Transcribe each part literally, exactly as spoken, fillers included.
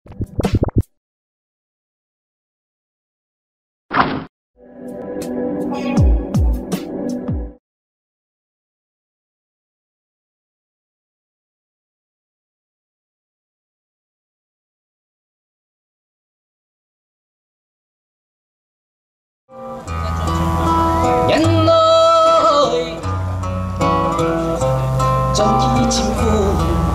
原来传奇情妇，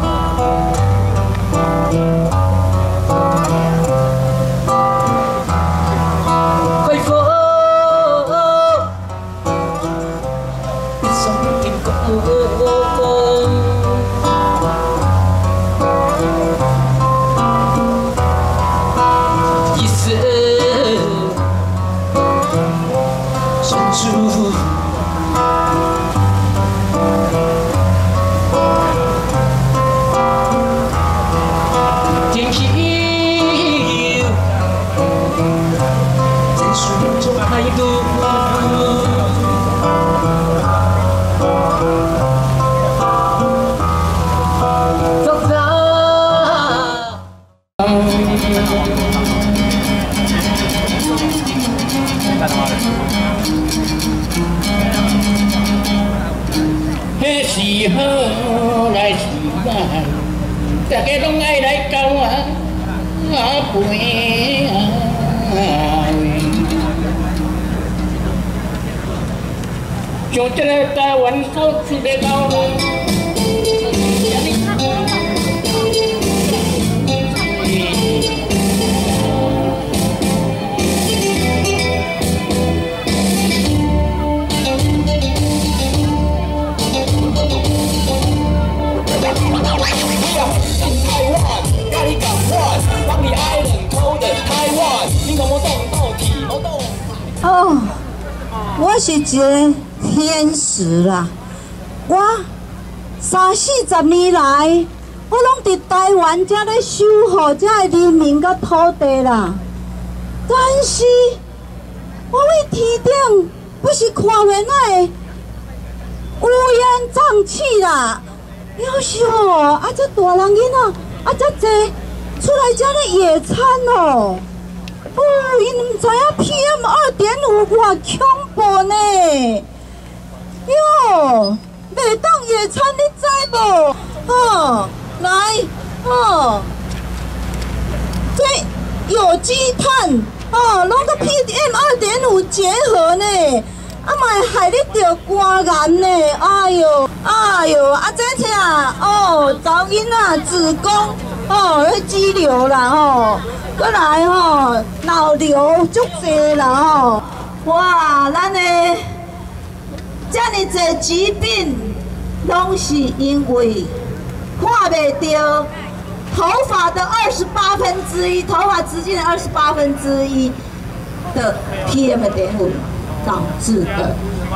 快放一双天光，一生。 天气在水中摆渡，早早。 迄时候来时晚，大家拢爱来交啊陪啊喂，像这个台湾所出的老路。 哦，我是一个天使啦！我三四十年来，我拢伫台湾遮咧守护遮个人民甲土地啦。但是，我为天顶不是看袂那个乌烟瘴气啦。要是吼，啊这大人囡仔啊遮济出来遮咧野餐哦。 哦，因唔知影 P M 二点五偌恐怖呢！哟，袂当野餐，你知无？哦，来，哦，这有机碳，哦，拢甲 P M 二点五结合呢，啊，嘛会害你着肝癌呢！哎哟，哎哟，啊，这啥？哦，查某囡仔子宫，哦，迄肌瘤啦，吼。 过来吼，脑瘤足济啦吼！哇，咱的遮尔济疾病，拢是因为看袂到头发的二十八分之一，头发直径的二十八分之一的 P M 二点五导致的。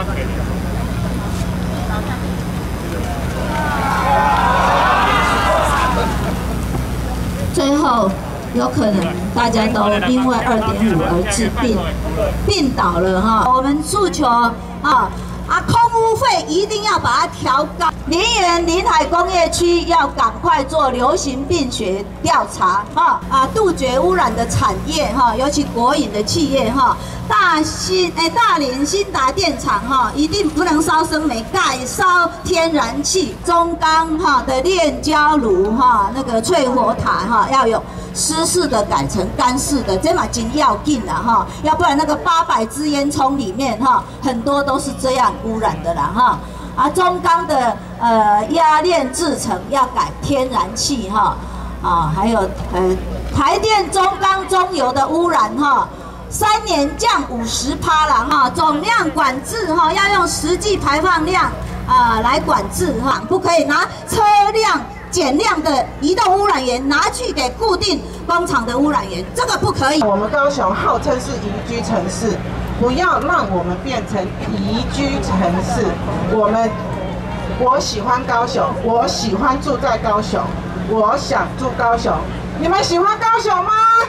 最后。 有可能大家都因为二点五而治病病倒了哈。我们诉求啊啊，空污费一定要把它调高。林园临海工业区要赶快做流行病学调查哈啊，杜绝污染的产业哈，尤其国营的企业哈。大新哎，大林新达电厂哈，一定不能烧生煤，改烧天然气。中钢哈的炼焦炉哈，那个淬火塔哈要有。 湿式的改成干式的，这嘛真要紧啦哈，要不然那个八百支烟囱里面哈，很多都是这样污染的啦哈。啊，中钢的呃压炼制成要改天然气哈，啊，还有呃台电中钢中油的污染哈，三年降五十趴啦哈，总量管制哈要用实际排放量啊来管制哈，不可以拿车辆。 减量的移动污染源拿去给固定工厂的污染源，这个不可以。 我们高雄号称是宜居城市，不要让我们变成宜居城市。我们，我喜欢高雄，我喜欢住在高雄，我想住高雄。你们喜欢高雄吗？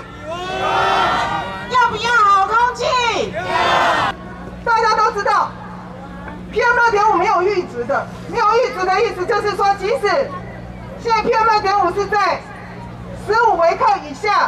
要不要好空气？大家都知道 ，P M 二点五没有阈值的，没有阈值的意思就是说，即使 现在 P M 二点五是在十五微克以下，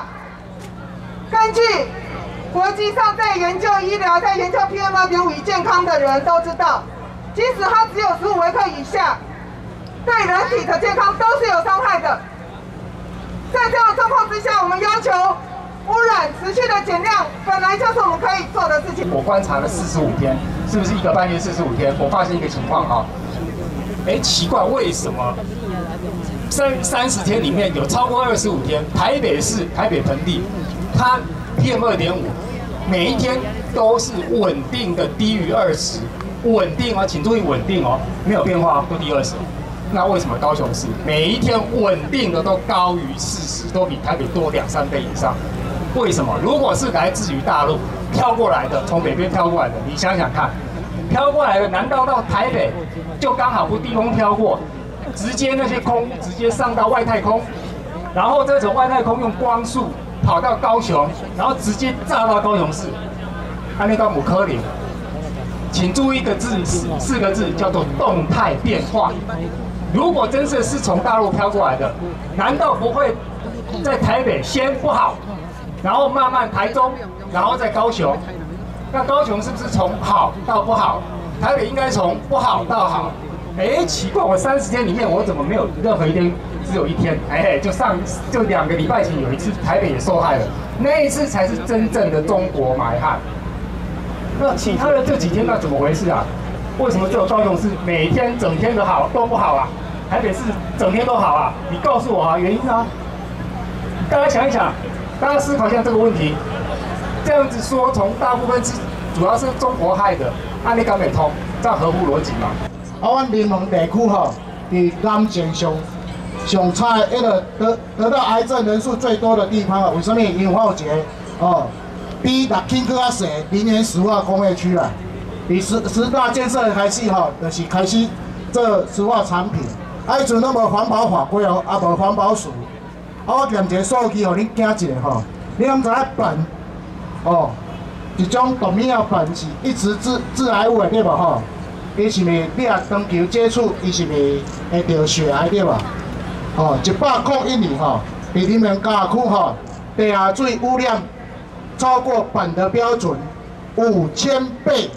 根据国际上在研究医疗、在研究 P M 二点五 与健康的人都知道，即使它只有十五微克以下，对人体的健康都是有伤害的。在这样的状况之下，我们要求污染持续的减量，本来就是我们可以做的事情。 我观察了四十五天，是不是一个半月四十五天？我发现一个情况啊，哎，奇怪，为什么三三十天里面有超过二十五天，台北市台北盆地，它 P M 二点五每一天都是稳定的低于二十，稳定哦，请注意稳定哦，没有变化，都低二十。那为什么高雄市每一天稳定的都高于四十，都比台北多两三倍以上？为什么？如果是来自于大陆飘过来的，从北边飘过来的，你想想看，飘过来的难道到台北就刚好不低空飘过，直接那些空直接上到外太空，然后再从外太空用光速跑到高雄，然后直接炸到高雄市？安内到姆科林，请注意一个字，四个字叫做动态变化。如果真的是从大陆飘过来的，难道不会在台北先不好，然后慢慢台中，然后再高雄？那高雄是不是从好到不好？台北应该从不好到好。哎，奇怪，我三十天里面我怎么没有任何一天只有一天？哎，就上就两个礼拜前有一次台北也受害了，那一次才是真正的中国埋汉。那其他的这几天那怎么回事啊？为什么只有高雄市每天整天的好都不好啊？台北市整天都好啊？你告诉我啊，原因啊？大家想一想，大家思考一下这个问题。这样子说，从大部分是主要是中国害的，按你敢没通，这样合乎逻辑吗？ 啊，阮林门地区吼，伫癌症上上差的，迄个得得到癌症人数最多的地方啊，为什么？因为我有一个哦，比六轻搁较细林园石化工业区啦。伫十十大建设开始吼，就是开始做石化产品。啊，迄阵都无环保法规哦，啊无环保署。啊，我念一个数据，互恁惊一下吼。你敢知影苯哦，一种毒物啊，苯是一直致致癌物的对无吼？伊是咪你啊长期接触，伊是咪会得血癌对吧？哦，一百零一年吼，伫你们家区吼，地下水污染超过苯的标准五千倍，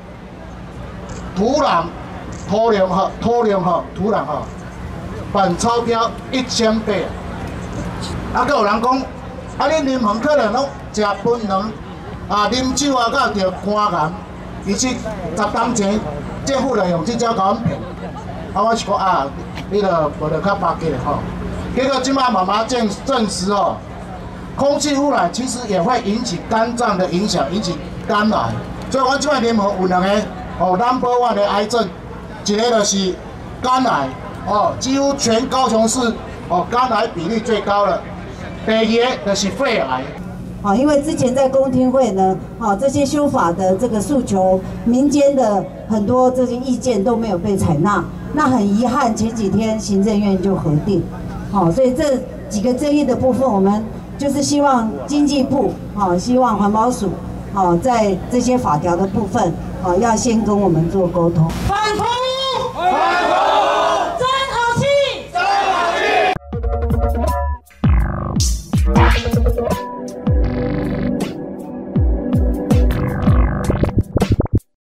土壤、土壤吼、土壤吼、土壤吼，苯超标一千倍。啊，阁有人讲，啊，恁啉饭可能拢食槟榔，啊，啉酒啊，甲着肝癌。其实十年前，政府就用这招甲阮骗，啊，我是讲啊，你着无着较巴结吼。结果即摆慢慢证证实哦，空气污染其实也会引起肝脏的影响，引起肝癌。所以我即摆联盟有两个哦 ，number one 的癌症，一个就是肝癌哦，几乎全高雄市哦肝癌比例最高了。第二个就是肺癌。 啊，因为之前在公听会呢，啊，这些修法的这个诉求，民间的很多这些意见都没有被采纳，那很遗憾，前几天行政院就核定，好，所以这几个争议的部分，我们就是希望经济部，啊，希望环保署，啊，在这些法条的部分，啊，要先跟我们做沟通。 反腐！